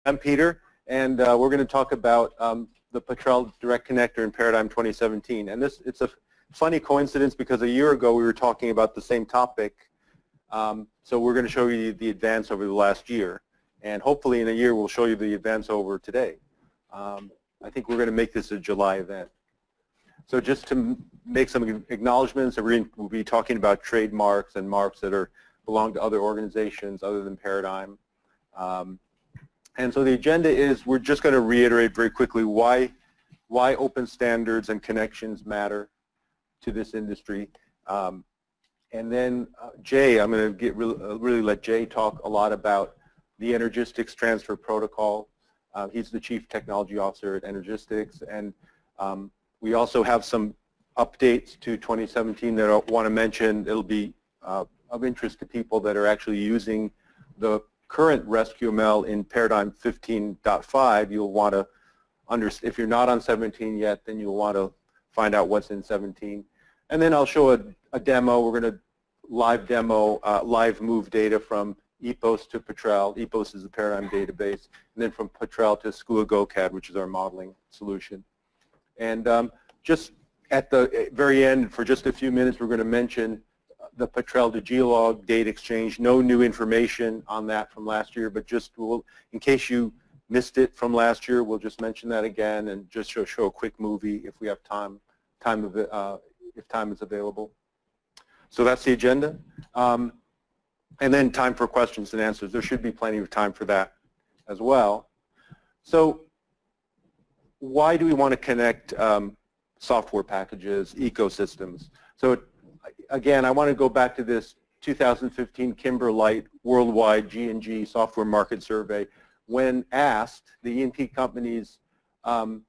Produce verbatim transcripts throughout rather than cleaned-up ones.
I'm Peter, and uh, we're going to talk about um, the Petrel Direct Connector in Paradigm twenty seventeen. And this, it's a funny coincidence because a year ago we were talking about the same topic. Um, so we're going to show you the advance over the last year. And hopefully in a year we'll show you the advance over today. Um, I think we're going to make this a July event. So just to make some acknowledgments, we'll be talking about trademarks and marks that are belong to other organizations other than Paradigm. Um, and so the agenda is we're just going to reiterate very quickly why, why open standards and connections matter to this industry. Um, and then uh, Jay, I'm going to get really, uh, really let Jay talk a lot about the Energistics Transfer Protocol. Uh, he's the Chief Technology Officer at Energistics, and um, we also have some updates to twenty seventeen that I want to mention. It'll be uh, of interest to people that are actually using the current Rescue M L in Paradigm fifteen point five. You'll want to understand, if you're not on seventeen yet, then you'll want to find out what's in seventeen. And then I'll show a, a demo. We're going to live demo, uh, live move data from E P O S to Petrel. E P O S is the Paradigm database, and then from Petrel to S C U A GoCAD, which is our modeling solution. And um, just at the very end, for just a few minutes, we're going to mention the Petrel to Geolog data exchange. No new information on that from last year, but just we'll, in case you missed it from last year, we'll just mention that again and just show, show a quick movie if we have time, time of it, uh, if time is available. So that's the agenda. Um, and then time for questions and answers. There should be plenty of time for that as well. So why do we want to connect um, software packages, ecosystems? So again, I want to go back to this two thousand fifteen Kimberlite Worldwide G and G Software Market Survey. When asked, the E and P companies um,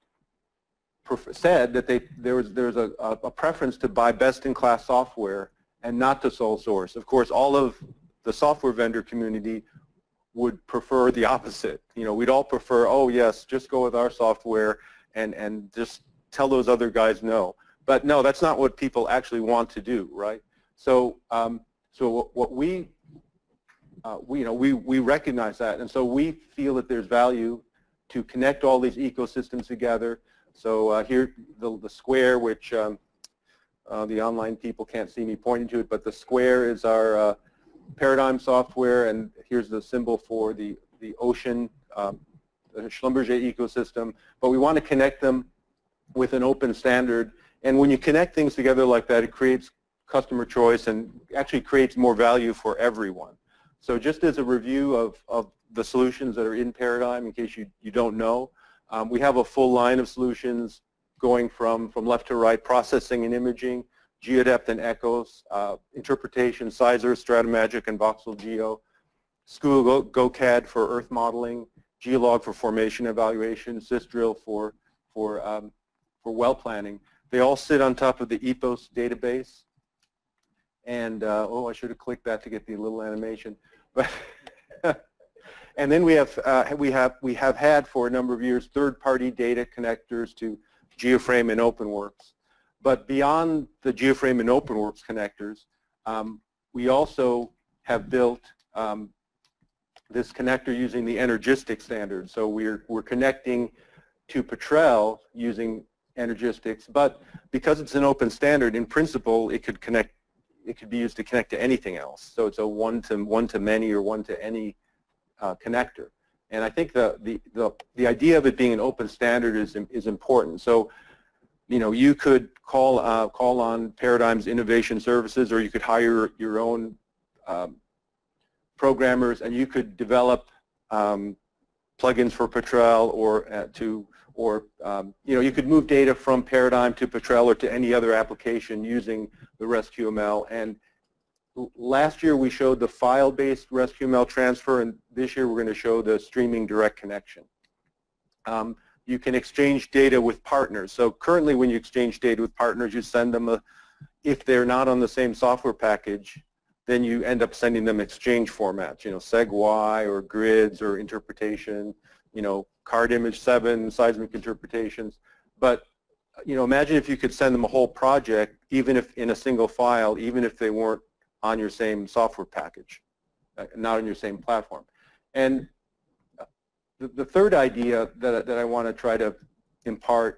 said that they, there was, there was a, a preference to buy best-in-class software and not to sole source. Of course, all of the software vendor community would prefer the opposite. You know, we'd all prefer, oh yes, just go with our software and, and just tell those other guys no. But no, that's not what people actually want to do, right? So, um, so what we, uh, we, you know, we, we recognize that, and so we feel that there's value to connect all these ecosystems together. So uh, here, the, the square, which um, uh, the online people can't see me pointing to it, but the square is our uh, Paradigm software, and here's the symbol for the, the ocean, um, the Schlumberger ecosystem. But we want to connect them with an open standard. And when you connect things together like that, it creates customer choice and actually creates more value for everyone. So just as a review of, of the solutions that are in Paradigm, in case you, you don't know, um, we have a full line of solutions going from, from left to right, processing and imaging, geodepth and echoes, uh, interpretation, Sizer, Stratomagic, and Voxel Geo, S C U A GoCAD for earth modeling, Geolog for formation evaluation, SysDrill for, for, um, for well planning. They all sit on top of the E P O S database. And, uh, oh, I should have clicked that to get the little animation. But and then we have, uh, we, have, we have had for a number of years third-party data connectors to GeoFrame and OpenWorks. But beyond the GeoFrame and OpenWorks connectors, um, we also have built um, this connector using the Energistics standard. So we're, we're connecting to Petrel using Energistics, but because it's an open standard, in principle, it could connect. It could be used to connect to anything else. So it's a one to one to many or one to any uh, connector. And I think the, the the the idea of it being an open standard is is important. So, you know, you could call uh, call on Paradigm's innovation services, or you could hire your own um, programmers, and you could develop um, plugins for Petrel or uh, to or um, you know, you could move data from Paradigm to Petrel or to any other application using the Rescue M L. And last year we showed the file-based Rescue M L transfer, and this year we're going to show the streaming direct connection. Um, you can exchange data with partners. So currently when you exchange data with partners, you send them a, if they're not on the same software package, then you end up sending them exchange formats, you know, SegWi or grids or interpretation, you know, card image seven, seismic interpretations. But, you know, imagine if you could send them a whole project, even if in a single file, even if they weren't on your same software package, not on your same platform. And the, the third idea that, that I want to try to impart,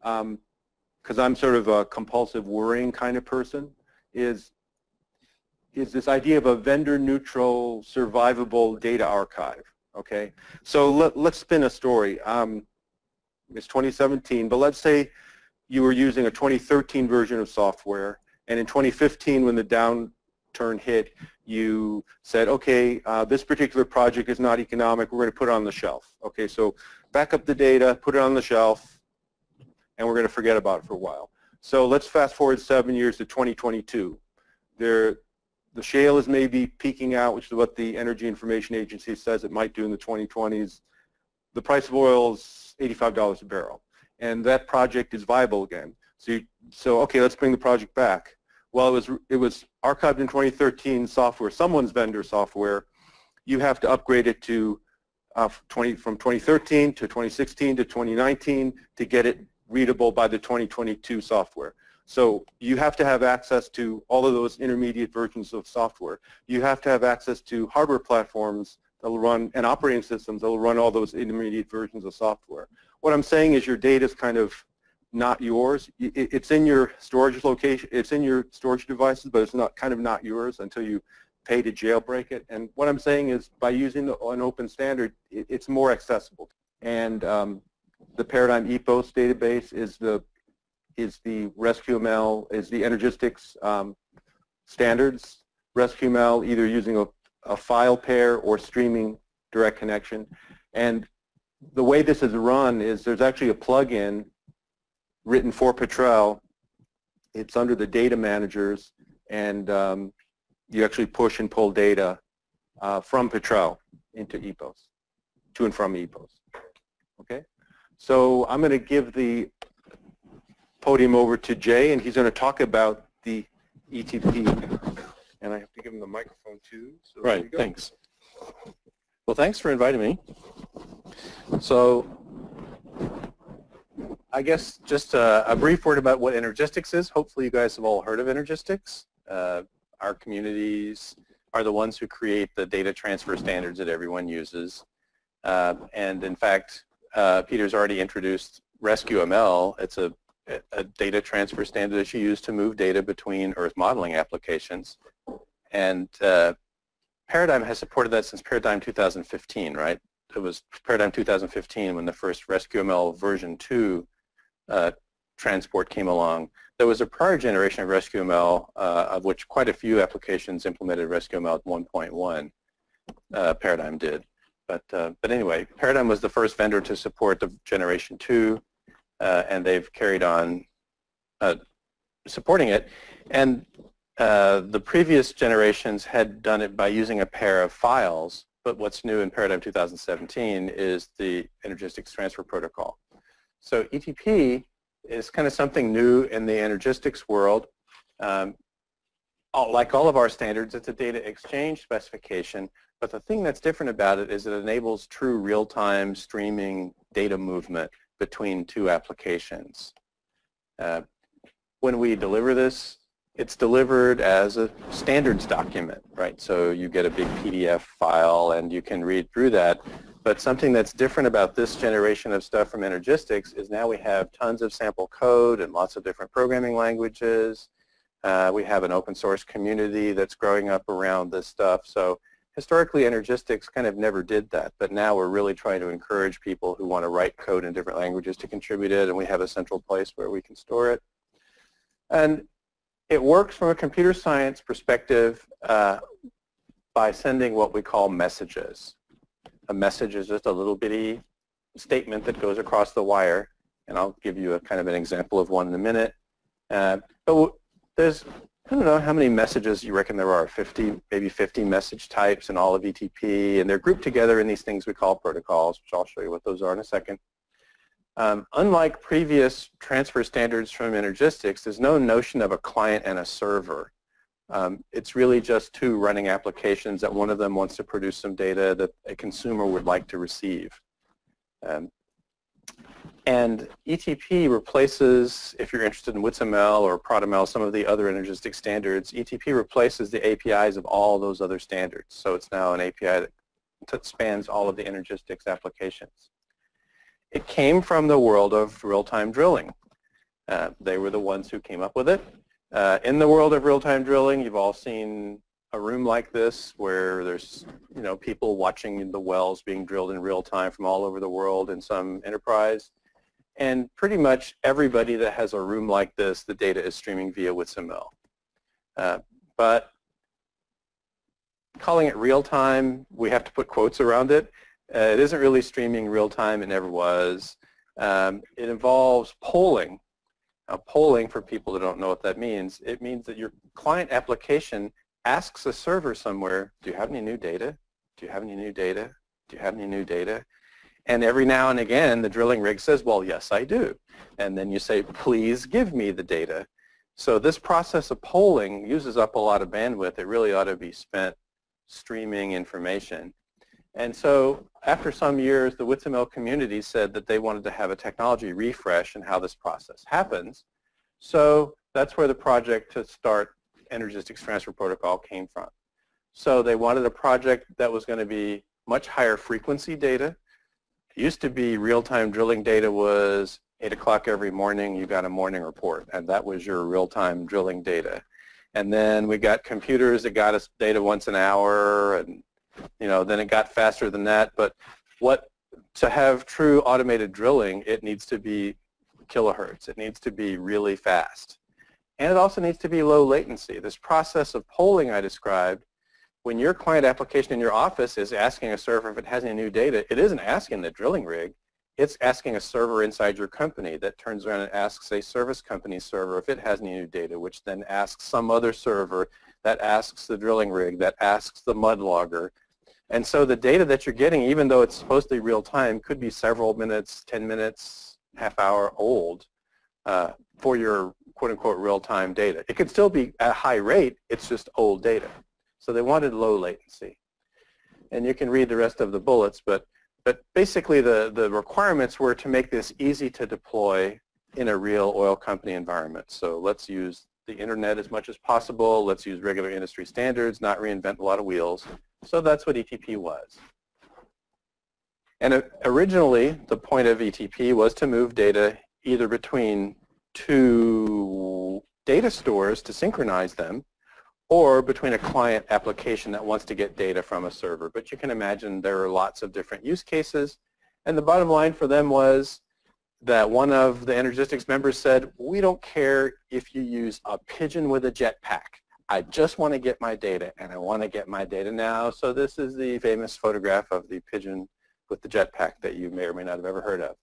because um, I'm sort of a compulsive worrying kind of person, is, is this idea of a vendor-neutral, survivable data archive. Okay, so let, let's spin a story. Um, it's twenty seventeen, but let's say you were using a twenty thirteen version of software, and in twenty fifteen, when the downturn hit, you said, okay, uh, this particular project is not economic, we're going to put it on the shelf. Okay, so back up the data, put it on the shelf, and we're going to forget about it for a while. So let's fast forward seven years to twenty twenty-two. There, the shale is maybe peaking out, which is what the Energy Information Agency says it might do in the twenty twenties. The price of oil is eighty-five dollars a barrel, and that project is viable again. So, you, so okay, let's bring the project back. Well, it was it was archived in twenty thirteen software, someone's vendor software. You have to upgrade it to uh, twenty from twenty thirteen to twenty sixteen to twenty nineteen to get it readable by the twenty twenty-two software. So you have to have access to all of those intermediate versions of software. You have to have access to hardware platforms that will run, and operating systems that will run all those intermediate versions of software. What I'm saying is your data is kind of not yours. It's in your storage location, it's in your storage devices, but it's not kind of not yours until you pay to jailbreak it. And what I'm saying is by using an open standard, it's more accessible. And um, the Paradigm Epos database is the is the RescueML, is the Energistics um, standards. RescueML, either using a, a file pair or streaming direct connection. And the way this is run is there's actually a plugin written for Petrel. It's under the data managers, and um, you actually push and pull data uh, from Petrel into Epos, to and from Epos. Okay? So I'm going to give the podium over to Jay, and he's going to talk about the E T P. And I have to give him the microphone too. So right, thanks. Well, thanks for inviting me. So I guess just a, a brief word about what Energistics is. Hopefully you guys have all heard of Energistics. Uh, our communities are the ones who create the data transfer standards that everyone uses. Uh, and in fact, uh, Peter's already introduced RescueML. It's a a data transfer standard that you use to move data between Earth modeling applications. And uh, Paradigm has supported that since Paradigm two thousand fifteen, right? It was Paradigm two thousand fifteen when the first RescueML version two uh, transport came along. There was a prior generation of RescueML, uh, of which quite a few applications implemented RescueML one point one. Uh, Paradigm did. But, uh, but anyway, Paradigm was the first vendor to support the generation two. Uh, and they've carried on uh, supporting it. And uh, the previous generations had done it by using a pair of files, but what's new in Paradigm two thousand seventeen is the Energistics Transfer Protocol. So E T P is kind of something new in the Energistics world. Um, all, like all of our standards, it's a data exchange specification, but the thing that's different about it is it enables true real-time streaming data movement between two applications. Uh, when we deliver this, it's delivered as a standards document, right? So you get a big P D F file and you can read through that. But something that's different about this generation of stuff from Energistics is now we have tons of sample code and lots of different programming languages. Uh, we have an open source community that's growing up around this stuff. So historically, Energistics kind of never did that, but now we're really trying to encourage people who want to write code in different languages to contribute it, and we have a central place where we can store it. And it works from a computer science perspective uh, by sending what we call messages. A message is just a little bitty statement that goes across the wire, and I'll give you a kind of an example of one in a minute. Uh, but there's I don't know how many messages you reckon there are, fifty, maybe fifty message types in all of E T P, and they're grouped together in these things we call protocols, which I'll show you what those are in a second. Um, unlike previous transfer standards from Energistics, there's no notion of a client and a server. Um, it's really just two running applications that one of them wants to produce some data that a consumer would like to receive. Um, And E T P replaces, if you're interested in WITSML or ProdML, some of the other Energistic standards, E T P replaces the A P Is of all those other standards. So it's now an A P I that that spans all of the Energistics applications. It came from the world of real-time drilling. Uh, they were the ones who came up with it. Uh, in the world of real-time drilling, you've all seen a room like this where there's, you know, people watching the wells being drilled in real time from all over the world in some enterprise. And pretty much everybody that has a room like this, the data is streaming via W I T S M L. Uh, but calling it real time, we have to put quotes around it. Uh, it isn't really streaming real time, it never was. Um, it involves polling. Now, polling, for people that don't know what that means, it means that your client application asks a server somewhere, do you have any new data? Do you have any new data? Do you have any new data? And every now and again, the drilling rig says, well, yes, I do. And then you say, please give me the data. So this process of polling uses up a lot of bandwidth. It really ought to be spent streaming information. And so after some years, the W I T S M L community said that they wanted to have a technology refresh in how this process happens. So that's where the project to start Energistics Transfer Protocol came from. So they wanted a project that was going to be much higher frequency data. It used to be real-time drilling data was eight o'clock every morning, you got a morning report, and that was your real-time drilling data. And then we got computers that got us data once an hour, and you know, then it got faster than that. But what to have true automated drilling, it needs to be kilohertz. It needs to be really fast. And it also needs to be low latency. This process of polling I described, when your client application in your office is asking a server if it has any new data, it isn't asking the drilling rig. It's asking a server inside your company that turns around and asks a service company server if it has any new data, which then asks some other server that asks the drilling rig, that asks the mud logger. And so the data that you're getting, even though it's supposed to be real time, could be several minutes, ten minutes, half hour old uh, for your quote-unquote real-time data. It could still be at a high rate, it's just old data. So they wanted low latency. And you can read the rest of the bullets, but, but basically the, the requirements were to make this easy to deploy in a real oil company environment. So let's use the internet as much as possible, let's use regular industry standards, not reinvent a lot of wheels. So that's what E T P was. And originally, the point of E T P was to move data either between two data stores to synchronize them, or between a client application that wants to get data from a server. But you can imagine there are lots of different use cases. And the bottom line for them was that one of the Energistics members said, we don't care if you use a pigeon with a jetpack. I just want to get my data, and I want to get my data now. So this is the famous photograph of the pigeon with the jetpack that you may or may not have ever heard of.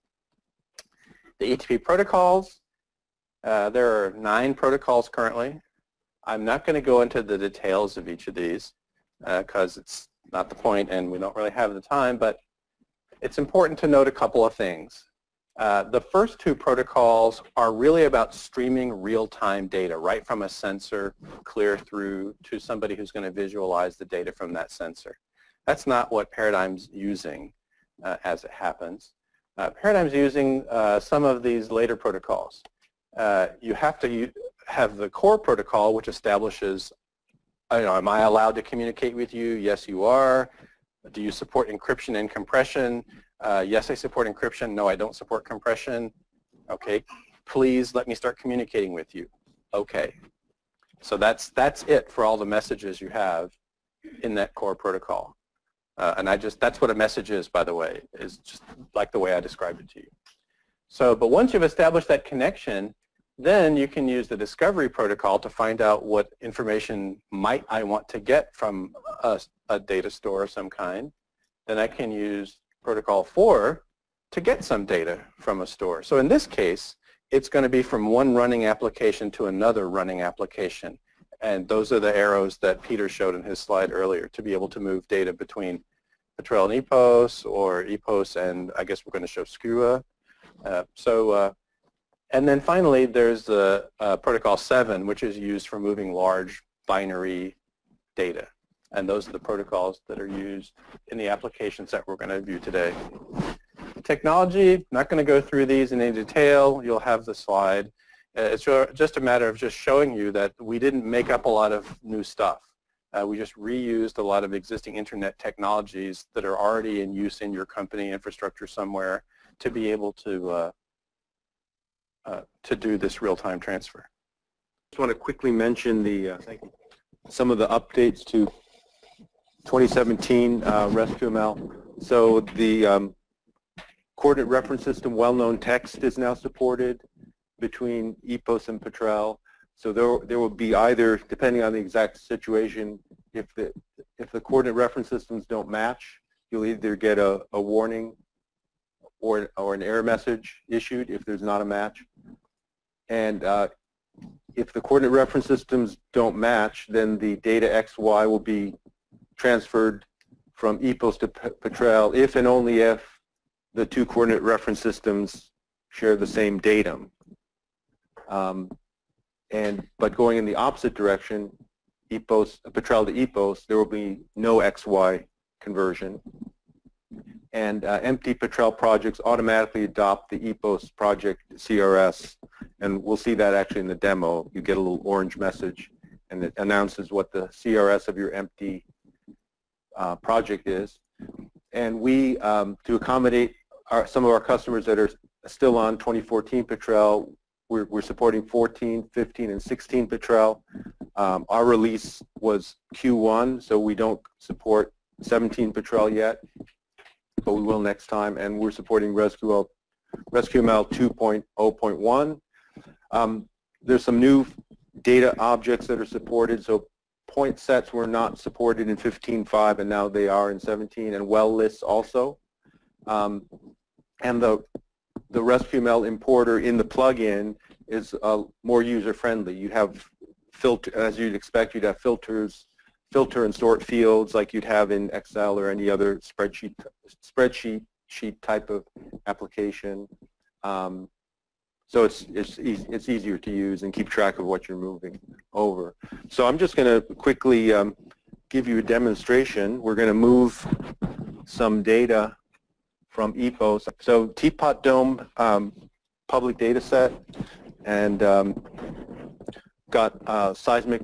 The E T P protocols, uh, there are nine protocols currently. I'm not going to go into the details of each of these because uh, it's not the point and we don't really have the time, but it's important to note a couple of things. Uh, the first two protocols are really about streaming real-time data right from a sensor clear through to somebody who's going to visualize the data from that sensor. That's not what Paradigm's using uh, as it happens. Uh, Paradigm's using uh, some of these later protocols. Uh, you have to have the core protocol, which establishes, you know, am I allowed to communicate with you? Yes, you are. Do you support encryption and compression? Uh, yes, I support encryption. No, I don't support compression. Okay, please let me start communicating with you. Okay, so that's that's it for all the messages you have in that core protocol. Uh, and I just, that's what a message is, by the way, is just like the way I described it to you. So, but once you've established that connection, then you can use the discovery protocol to find out what information might I want to get from a, a data store of some kind. Then I can use protocol four to get some data from a store. So in this case, it's going to be from one running application to another running application. And those are the arrows that Peter showed in his slide earlier to be able to move data between Petrel and EPOS, or EPOS and I guess we're going to show S C U A. Uh, so, uh, and then finally there's the uh, protocol seven, which is used for moving large binary data. And those are the protocols that are used in the applications that we're going to view today. Technology, not going to go through these in any detail. You'll have the slide. Uh, it's just a matter of just showing you that we didn't make up a lot of new stuff. Uh, we just reused a lot of existing internet technologies that are already in use in your company infrastructure somewhere to be able to uh, uh, to do this real-time transfer. I just want to quickly mention the uh, some of the updates to twenty seventeen uh, RescueML. So the um, coordinate reference system well-known text is now supported between E P O S and Petrel. So there, there will be either, depending on the exact situation, if the if the coordinate reference systems don't match, you'll either get a, a warning or or an error message issued if there's not a match. And uh, if the coordinate reference systems don't match, then the data X Y will be transferred from E P O S to Petrel if and only if the two coordinate reference systems share the same datum. Um, and but going in the opposite direction, E P O S, Petrel to E P O S, there will be no X Y conversion. And uh, empty Petrel projects automatically adopt the E P O S project C R S, and we'll see that actually in the demo. You get a little orange message, and it announces what the C R S of your empty uh, project is. And we, um, to accommodate our, some of our customers that are still on twenty fourteen Petrel, we're, we're supporting fourteen, fifteen, and sixteen Petrel. Um, our release was Q one, so we don't support seventeen Petrel yet, but we will next time, and we're supporting RescueML, RescueML two point oh point one. Um, there's some new data objects that are supported, so point sets were not supported in fifteen point five, and now they are in seventeen, and well lists also. Um, and the, the RescueML importer in the plugin is uh, more user-friendly. You have filter, as you'd expect, you'd have filters, filter and sort fields like you'd have in Excel or any other spreadsheet spreadsheet sheet type of application. Um, so it's it's e it's easier to use and keep track of what you're moving over. So I'm just going to quickly um, give you a demonstration. We're going to move some data from E P O S. So Teapot Dome um, public data set, and um, got uh, seismic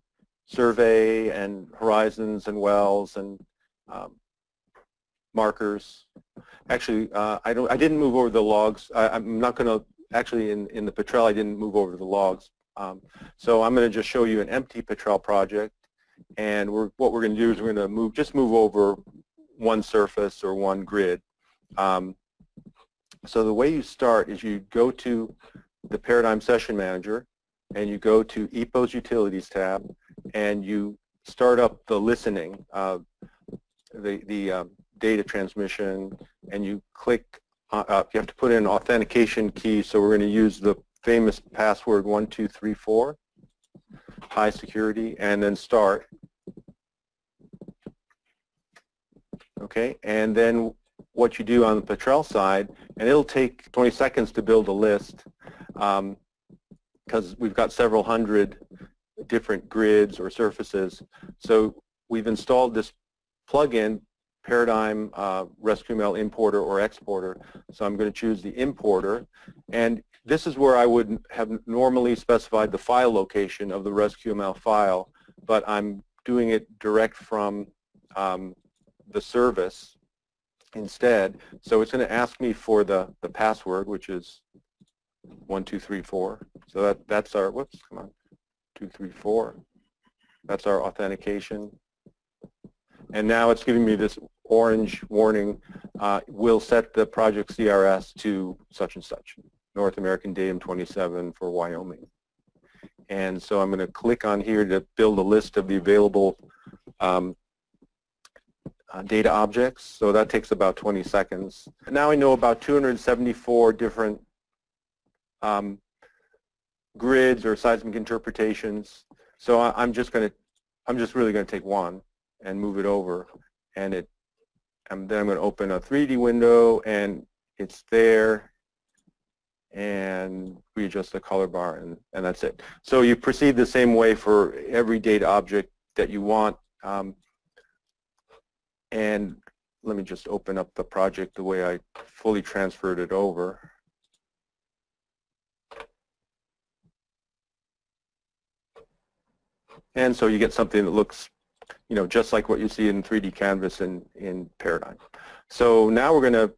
survey and horizons and wells and um, markers. Actually, uh, I don't. I didn't move over the logs. I, I'm not going to actually in in the Petrel. I didn't move over the logs. Um, so I'm going to just show you an empty Petrel project, and we're what we're going to do is we're going to move just move over one surface or one grid. Um, so the way you start is you go to the Paradigm Session Manager, and you go to E P O S Utilities tab, and you start up the listening, uh, the, the um, data transmission, and you click, uh, uh, you have to put in an authentication key, so we're going to use the famous password one two three four, high security, and then start. Okay, and then what you do on the Petrel side, and it'll take twenty seconds to build a list, um, because we've got several hundred different grids or surfaces. So we've installed this plugin, Paradigm uh, RescueML importer or exporter. So I'm going to choose the importer, and this is where I would have normally specified the file location of the RescueML file, but I'm doing it direct from um, the service instead. So it's going to ask me for the, the password, which is one two three four. So that, that's our, whoops, come on, two three four. That's our authentication. And now it's giving me this orange warning, uh, we'll set the project C R S to such and such, North American Datum twenty-seven for Wyoming. And so I'm going to click on here to build a list of the available um, uh, data objects. So that takes about twenty seconds. Now I know about two hundred seventy-four different um, grids or seismic interpretations. So I, I'm just going to, I'm just really going to take one and move it over, and it, and then I'm going to open a three D window, and it's there, and readjust the color bar, and, and that's it. So you proceed the same way for every data object that you want. Um, and let me just open up the project the way I fully transferred it over. And so you get something that looks you know, just like what you see in three D Canvas and in Paradigm. So now we're going to,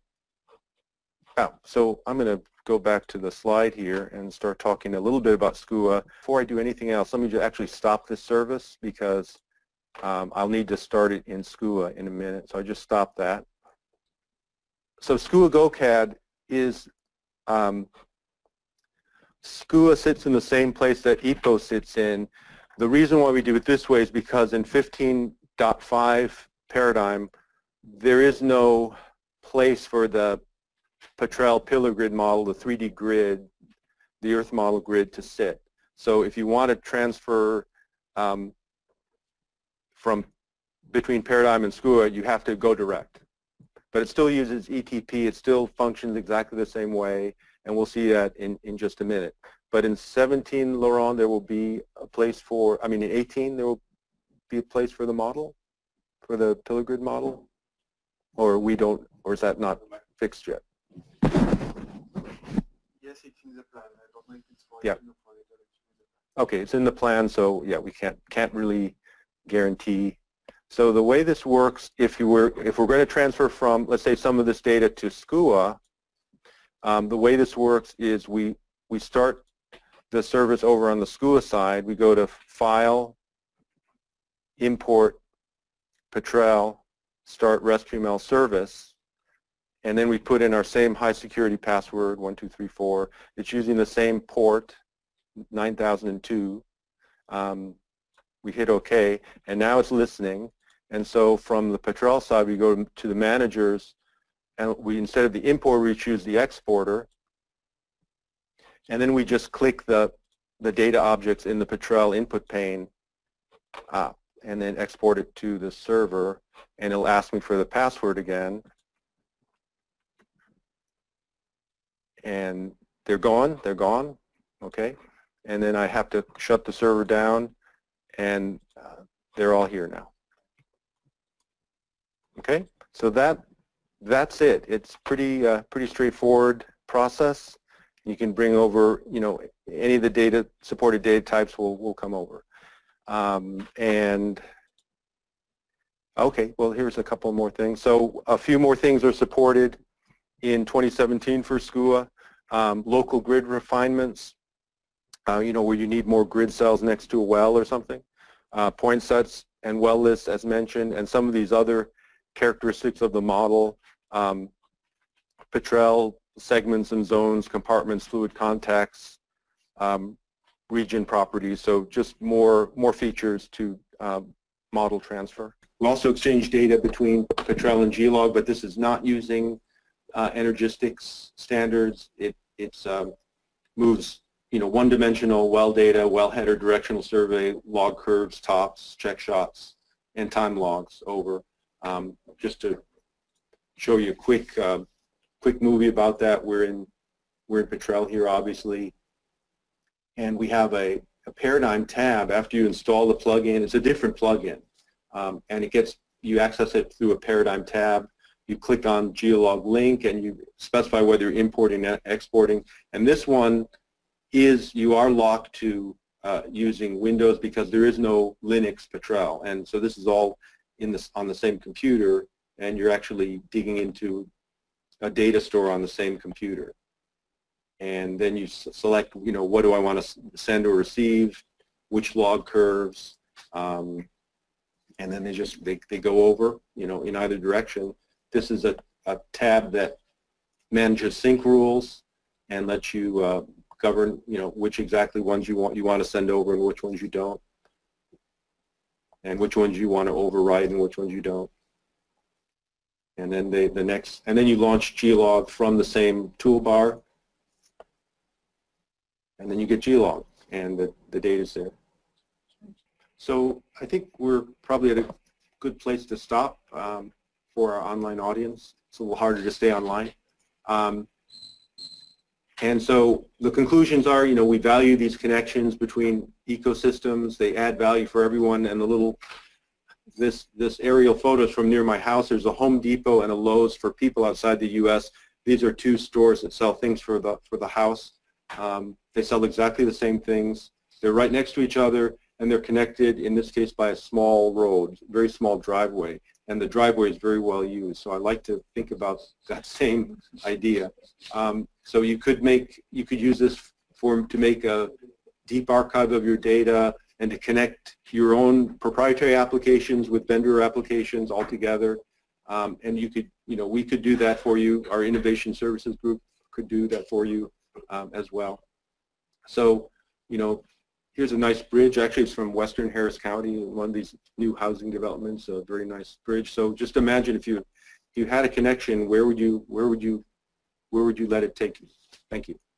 oh, so I'm going to go back to the slide here and start talking a little bit about S C U A. Before I do anything else, let me just actually stop this service because um, I'll need to start it in S C U A in a minute. So I just stopped that. So S C U A GoCAD is, um, S C U A sits in the same place that E P O sits in. The reason why we do it this way is because in fifteen point five Paradigm, there is no place for the Petrel pillar grid model, the three D grid, the Earth model grid to sit. So if you want to transfer um, from between Paradigm and S C U A, you have to go direct. But it still uses E T P. It still functions exactly the same way, and we'll see that in, in just a minute. But in seventeen, Laurent, there will be a place for, I mean in eighteen, there will be a place for the model, for the pillar grid model? Or we don't, or is that not fixed yet? Yes, it's in the plan. I don't know if it's for Yeah. eighteen or for later. Okay, it's in the plan, so yeah, we can't can't really guarantee. So the way this works, if you were if we're going to transfer from, let's say, some of this data to S C U A, um, the way this works is we we start the service over on the S C U A side. We go to File, Import, Petrel, Start REST-P M L service, and then we put in our same high security password, one two three four. It's using the same port, nine thousand two. Um, we hit OK, and now it's listening. And so from the Petrel side, we go to the managers, and we, instead of the import, we choose the exporter. And then we just click the, the data objects in the Petrel input pane, uh, and then export it to the server. And it'll ask me for the password again. And they're gone, they're gone, okay? And then I have to shut the server down, and uh, they're all here now. Okay, so that that's it. It's pretty uh, pretty straightforward process. You can bring over, you know, any of the data supported data types will will come over. Um, and okay, well, here's a couple more things. So a few more things are supported in twenty seventeen for S C U A. Um, local grid refinements, uh, you know, where you need more grid cells next to a well or something. Uh, point sets and well lists, as mentioned, and some of these other characteristics of the model. Um, Petrel, segments and zones, compartments, fluid contacts, um, region properties, so just more, more features to uh, model transfer. We also exchange data between Petrel and G-log, but this is not using uh, Energistics standards. It it's, um, moves you know, one-dimensional well data, well header, directional survey, log curves, tops, check shots, and time logs over. Um, just to show you a quick, uh, quick movie about that, we're in we're in Petrel here, obviously, and we have a, a Paradigm tab after you install the plugin. It's a different plugin, um, and it gets you access it through a Paradigm tab. You click on Geolog link, and you specify whether you're importing or exporting. And this one is you are locked to uh, using Windows because there is no Linux Petrel, and so this is all in this on the same computer, and you're actually digging into a data store on the same computer. And then you select, you know, what do I want to send or receive, which log curves, um, and then they just they, they go over, you know, in either direction. This is a, a tab that manages sync rules and lets you uh, govern, you know, which exactly ones you want you want to send over and which ones you don't, and which ones you want to override and which ones you don't. And then they, the next, and then you launch Geolog from the same toolbar, and then you get Geolog, and the, the data's there. So I think we're probably at a good place to stop um, for our online audience. It's a little harder to stay online. Um, and so the conclusions are, you know, we value these connections between ecosystems. They add value for everyone, and the little, this, this aerial photos from near my house, there's a Home Depot and a Lowe's for people outside the U S. These are two stores that sell things for the, for the house. Um, they sell exactly the same things. They're right next to each other, and they're connected, in this case, by a small road, very small driveway, and the driveway is very well used. So I like to think about that same idea. Um, so you could make, you could use this for to make a deep archive of your data and to connect your own proprietary applications with vendor applications all together. Um, and you could, you know, we could do that for you. Our innovation services group could do that for you um, as well. So, you know, here's a nice bridge. Actually, it's from Western Harris County, one of these new housing developments. A very nice bridge. So just imagine if you, if you had a connection, where would you, where would you, where would you let it take you? Thank you.